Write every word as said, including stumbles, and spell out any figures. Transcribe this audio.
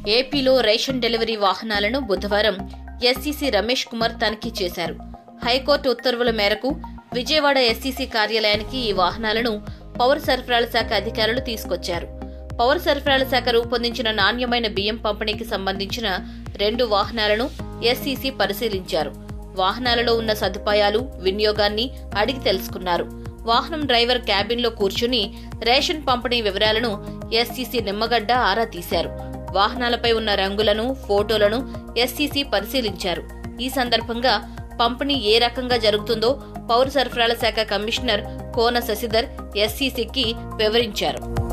ఏపీలో ration delivery వాహనాలను బుధవారం ఎస్ఈసీ రమేష్ కుమార్ తనిఖీ చేశారు. హైకోర్టు ఉత్తర్వుల మేరకు విజయవాడ ఎస్ఈసీ కార్యాలయానికి ఈ వాహనాలను పౌర సరఫరాల శాఖ అధికారులు తీసుకొచ్చారు. పౌర సరఫరాల శాఖ రూపొందించిన నాణ్యమైన బియ్యం పంపిణీకి సంబంధించిన రెండు వాహనాలను ఎస్ఈసీ పరిశీలించారు. వాహనాలలో ఉన్న సదుపాయాలు, వినియోగాన్ని అడిగి తెలుసుకున్నారు. వాహనం డ్రైవర్ క్యాబిన్ లో కూర్చుని రేషన్ పంపిణీ వివరాలను ఎస్ఈసీ నిమ్మగడ్డ ఆరా తీశారు. వాహనాలపై ఉన్న రంగులను, ఫోటోలను ఎస్ఈసీ పరిశీలించారు. ఈ సందర్భంగా పంపిణీ ఏ రకంగా జరుగుతుందో పౌర సరఫరాల శాఖ కమిషనర్ కోన శశిధర్ ఎస్ఈసీకి వివరించారు.